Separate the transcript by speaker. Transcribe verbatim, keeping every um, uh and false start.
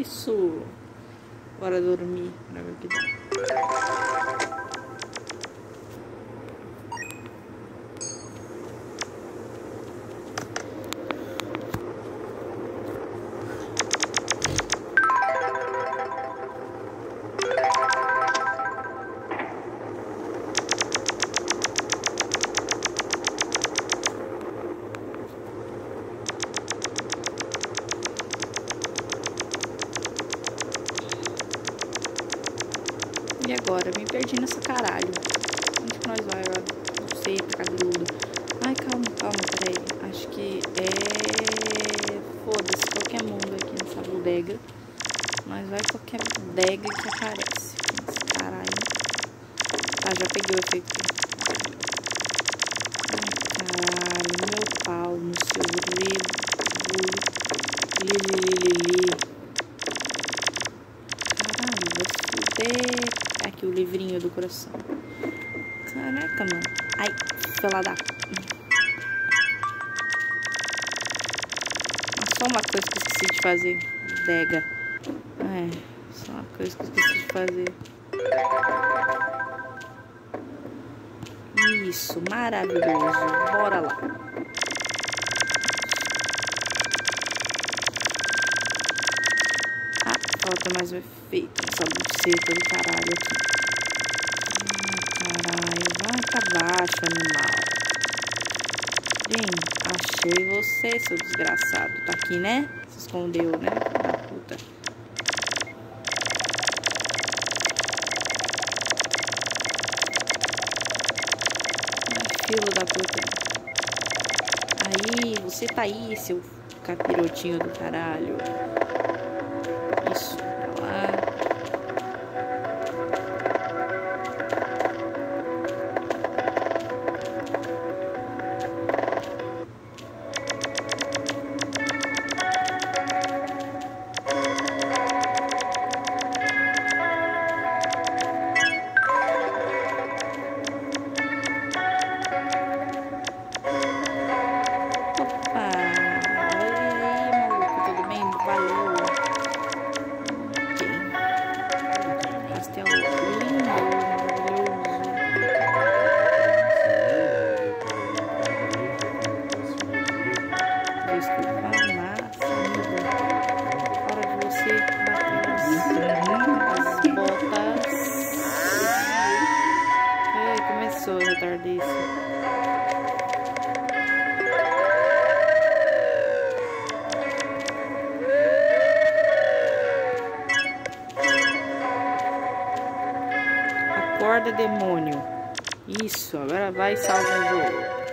Speaker 1: Isso. Bora dormir. Pra ver o que dá. E agora? Eu me perdi nessa caralho. Onde que nós vai? Eu não sei, tá cabeludo. Ai, calma, calma, peraí. Acho que é... Foda-se, qualquer mundo aqui nessa bodega. Nós vai qualquer bodega que aparece. Aqui nesse caralho. Tá, já peguei o efeito. Ai, caralho. Meu pau no seu rebo. Lilililili. Caralho, vou fuder. Aqui o livrinho do coração. Caraca, mano. Ai, foi lá dar. Só uma coisa que eu esqueci de fazer. Dega. É, só uma coisa que eu esqueci de fazer. Isso, maravilhoso. Bora lá. Ah, falta mais um efeito. Essa buceta do caralho aqui. Vai pra baixo, animal. Bem, achei você, seu desgraçado. Tá aqui, né? Se escondeu, né? Da puta. Ai, filho da puta. Aí, você tá aí, seu capirotinho do caralho. Isso, pra lá. Retardice. Acorda, demônio. Isso, agora vai e salva o jogo.